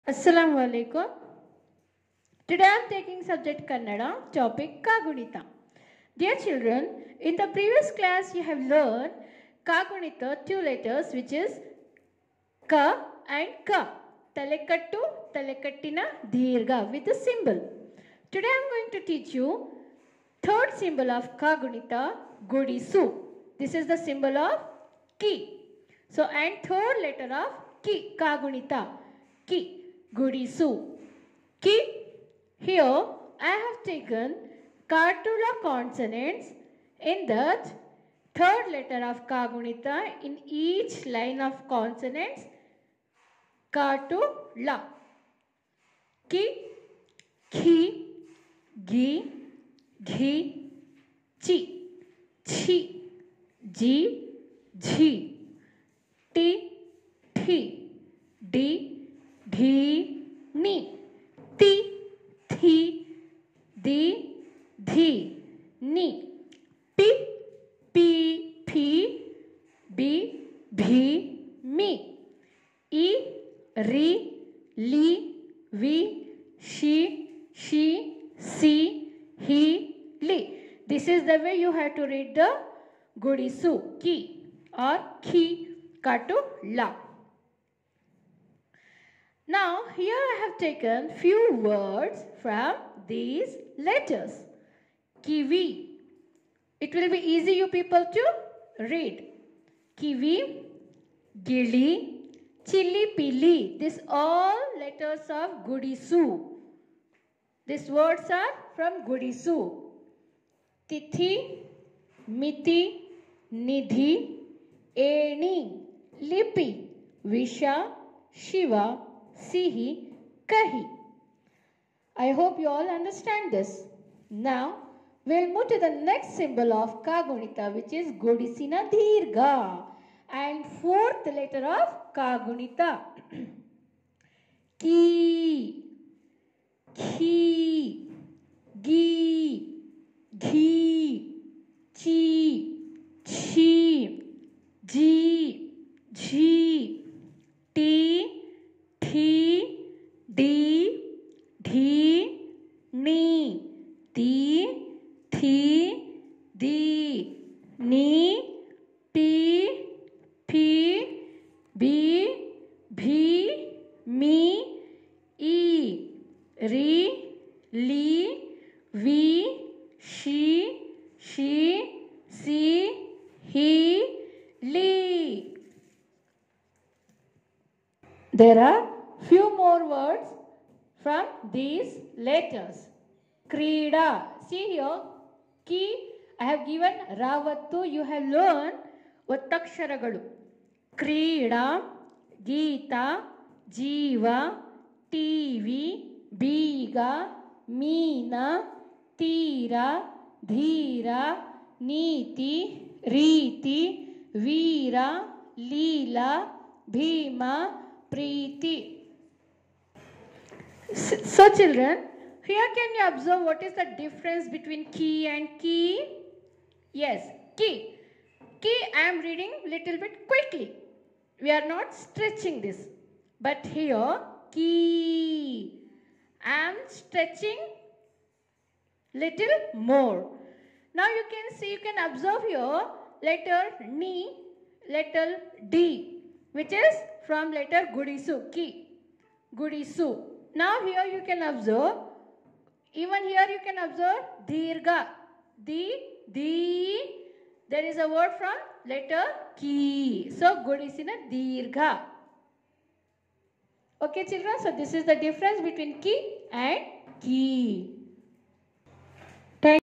Assalamu alaikum. Today I am taking subject Kannada, topic Kagunita. Dear children, in the previous class you have learned Kagunita, two letters, which is Ka and Ka. Talekattu, Talekattina, Dirga with a symbol. Today I am going to teach you third symbol of Kagunita, Gudisu. This is the symbol of Ki. So, and third letter of Ki, Kagunita, Ki. Gudisu. Ki. Here I have taken Kartula consonants. In that third letter of Kagunita, in each line of consonants, Kartula. Ki, Ki, Gi, Ghi, Chi, Chi, Ji, Jhi, Ti, Thi, Di, Dhi, Ni, Ti, Thi, Di, Dhi, Ni, Pi, Pi, Phi, Bi, Bhi, Mi, I, Ri, Li, Vi, Shi, Shi, Si, Hi, Li. This is the way you have to read the Gudisu, Ki or Ki, Katu, La. Now here I have taken few words from these letters. Kiwi. It will be easy you people to read. Kiwi, Gili, Chili Pili. These all letters of Gudisu. These words are from Gudisu. Tithi, Miti, Nidhi, Eni, Lipi, Visha, Shiva, Sihi, Kahi. I hope you all understand this. Now, we'll move to the next symbol of Kagunita, which is Gudisina Dirga. And fourth letter of Kagunita. Ki, Ki, Gi, Ghi, Chi, Chi, Ji, Jhi, Ti, Thi, Di, Dhi, Ni, Ti, Thi, Di, Ni, Pi, Phi, Bi, Bhi, Mi, I, Ri, Li, Vi, Shi, Shi, Si, Hi, Li. There are few more words from these letters. Krida. See here, Ki, I have given Ravattu. You have learned Vattaksharagalu. Krida, Geeta, Jiva, TV, Biga, Meena, Tira, Dhira, Niti, Riti, Veera, Leela, Bhima, Preeti. So children, here can you observe what is the difference between Ki and Ki? Yes, Ki. Ki I am reading little bit quickly. We are not stretching this. But here, Ki. I am stretching little more. Now you can see, you can observe here letter Ni, letter D, which is from letter Gudisu, Ki, Gudisu. Now here you can observe, even here you can observe Dirga, Di, there is a word from letter Ki. So Gudisina Dirga. Okay children, so this is the difference between Ki and Ki.